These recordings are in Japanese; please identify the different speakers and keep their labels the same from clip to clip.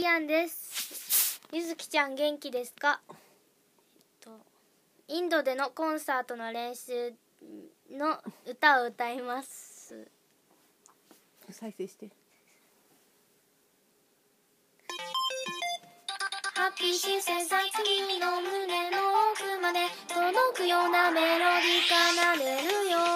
Speaker 1: アンです。ゆずきちゃん元気ですか？インドでのコンサートの練習の歌を歌います。
Speaker 2: 再生して。
Speaker 1: ハッピーシンセサ君の胸の奥まで届くようなメロディー奏でるよ。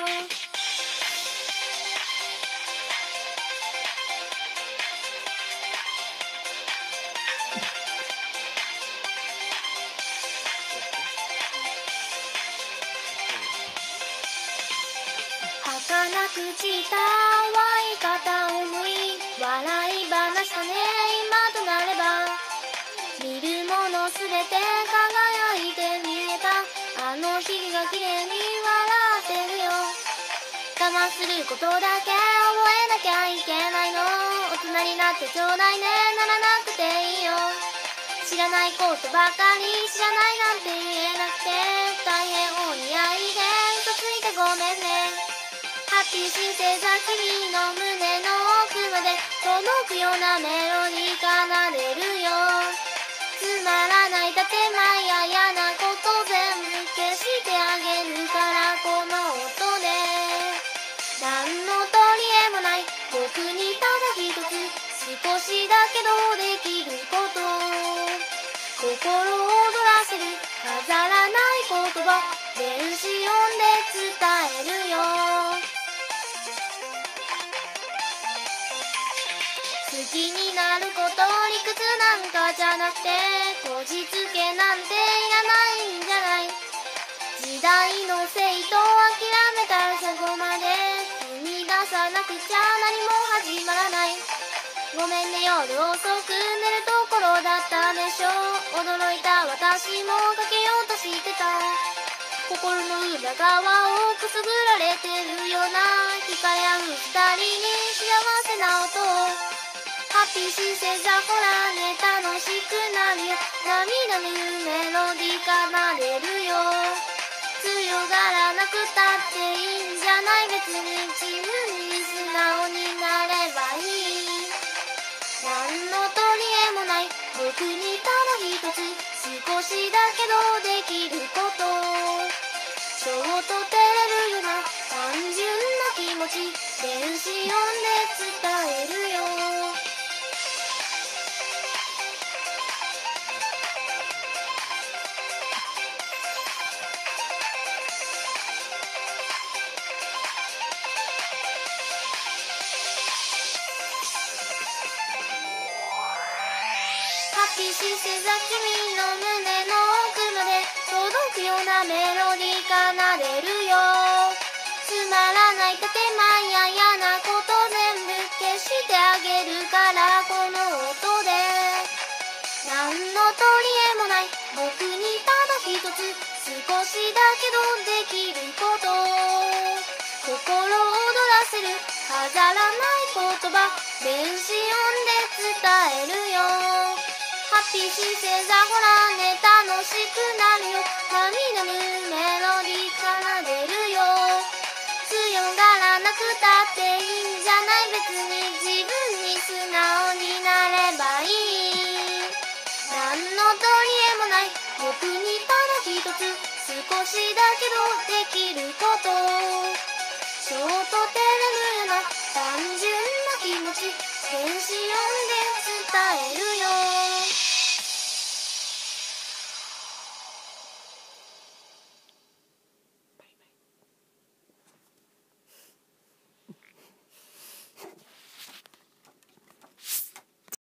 Speaker 1: 儚く散った淡い片思い、笑い話だね今となれば。見るものすべて輝いて見えたあの日が綺麗に笑ってるよ。我慢することだけ覚えなきゃいけないの。大人になってちょうだいね、ならなくていいよ。知らないことばかり知らないなんて言えなくて大変お似合いで嘘ついてごめんね。ハッピーシンセサ君の胸の奥まで届くようなメロディー奏でるよ。つまらない建前や嫌なこと全部消してあげるからこの音で。何の取り柄もない僕にただ一つ少しだけどできること、心躍らせる飾らない言葉電子音で伝えるよ。好きになること理屈なんかじゃなくてこじつけなんていらないんじゃない。時代のせいと諦めたらそこまで踏み出さなくちゃ何も始まらない。ごめんね夜遅く寝るところだったでしょう。驚いた私もかけようとしてた。心の裏側をくすぐられてるような惹かれ合う二人に幸せな音を。ハッピーシンセサほらね楽しくなるよ。涙ぬメロディー奏でるよ。強がらなくたっていいんじゃない。別に自分に素直になればいい。何の取り柄もない僕にただ一つ少しだけどできること、ちょっと照れるような単純な気持ち電子音で伝えるよ。ハッピーシンセサ君の胸の奥まで届くようなメロディー奏でるよ。つまらない建前や嫌なこと全部消してあげるからこの音で。何の取り柄もない僕にただ一つ少しだけどできること、心躍らせる飾らない言葉電子音で伝えるよ。ハッピーシンセサほらね楽しくなるよ。涙ぬメロディー奏でるよ。強がらなくたっていいんじゃない。別に自分に素直になればいい。何の取り柄もない僕にただ一つ少しだけどできること、ちょっと照れるような単純な気持ち電子音で伝える